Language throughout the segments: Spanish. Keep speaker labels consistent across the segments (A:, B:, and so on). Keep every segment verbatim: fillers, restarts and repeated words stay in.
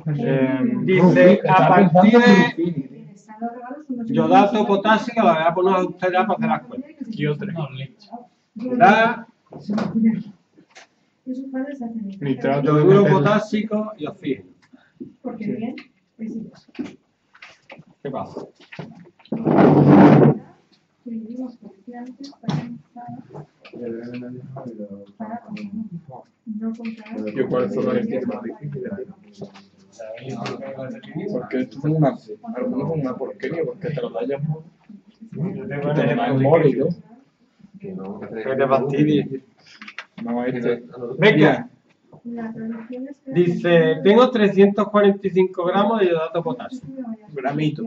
A: Eh, dice, a partir de iodato potásico, la voy a poner a usted ya para hacer las cuentas. Yo tres. Da
B: Nitrato de
A: yoduro
B: metal.
A: potásico y oxígeno.
C: Porque bien, es igual.
A: ¿Qué pasa?
C: Dividimos confiantes para no comprar.
B: Yo por eso lo entiendo más difícil. Porque esto es una, algunos son una porquería, porque te lo da ya por... Te lo da en mole y todo.
A: Que te fastidies.
B: No, este...
A: Venga,
C: La traducción es que-
A: dice, tengo trescientos cuarenta y cinco gramos de iodato potásico.
B: Gramito.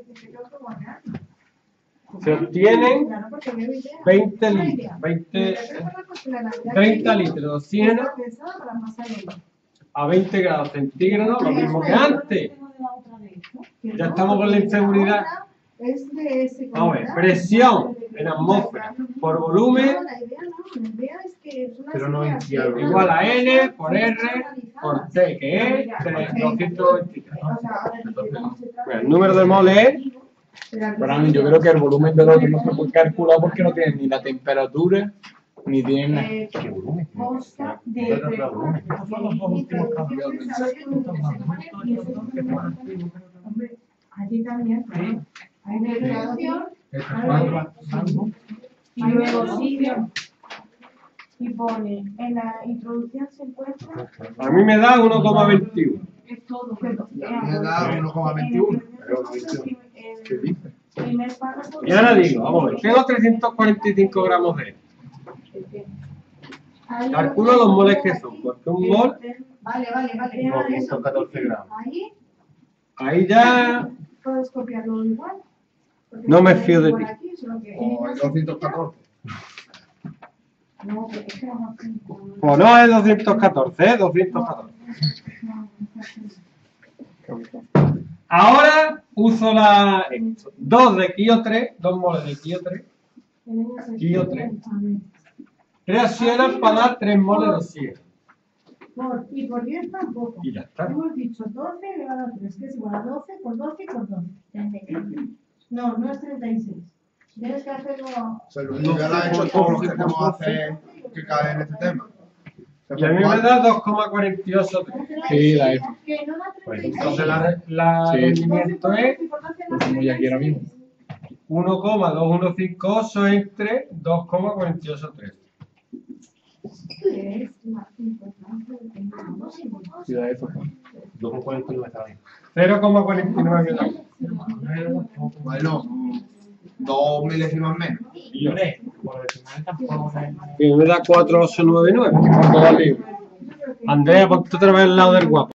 A: Se obtienen
C: Claro, porque veo idea.
A: veinte litros, veinte, treinta litros de oxígeno a veinte grados centígrados, lo mismo que antes. Ya estamos con la inseguridad.
C: Es de ese
A: Vamos a ver, presión en atmósfera por volumen
B: Pero no en sí algo.
A: igual a N por R por T, que es doscientos veintitrés. Bueno, el número de moles es,
B: Para mí, yo creo que el volumen de lo que no se puede calcular porque no tiene ni la temperatura, ni tiene nada.
C: Eh,
B: ¿Qué volumen?
C: consta de Hombre, allí también, claro. Hay negociación, y luego sigue y pone en la introducción se encuentra
A: a mí me da uno coma veintiuno.
C: es todo.
D: Me da uno coma veintiuno.
B: ¿Qué dice?
C: Primer párrafo.
A: Y ahora digo, vamos a ver, tengo trescientos cuarenta y cinco gramos de esto. Calculo los moles que son, porque un mol,
C: Vale, vale, vale.
D: doscientos catorce gramos.
C: Ahí
A: ahí ya
C: puedes copiarlo igual. porque
A: No me
C: está
A: fío de
C: igual
A: ti.
C: aquí, solo que
D: O el doscientos catorce.
C: No, porque es que vamos a hacer-
A: pues no es doscientos catorce, es doscientos catorce. Ahora uso la dos de Kio tres, dos moles de Kio tres, Kio tres. Reaccionan para dar tres moles de oxígeno.
C: Por- y por diez tampoco.
A: Y ya está.
C: Hemos dicho doce elevado a tres, que es igual a doce por doce por doce. No, no es treinta y seis. Tienes que hacerlo.
D: O sea, Luis ya lo ha hecho todo lo que tenemos que hacer que cae en este tema.
A: Y a mí me da dos coma cuarenta y ocho tres.
B: Sí, la F.
C: Que no da treinta y seis.
A: Entonces la, la
B: Sí.
A: rendimiento es
B: Lo como ya aquí ahora mismo.
A: uno coma doscientos cincuenta y ocho entre dos coma cuarenta y ocho tres.
C: Que es la importancia de tener dos y dos.
B: Sí, da eso.
D: dos coma cuarenta y nueve está bien.
A: cero coma cuarenta y nueve me da.
D: Bueno, dos milésimas menos.
A: Y yo, que me da cuatro coma ocho nueve nueve.
B: ¿Cuánto da el libro?
A: Andrea, ponte otra vez al lado del guapo.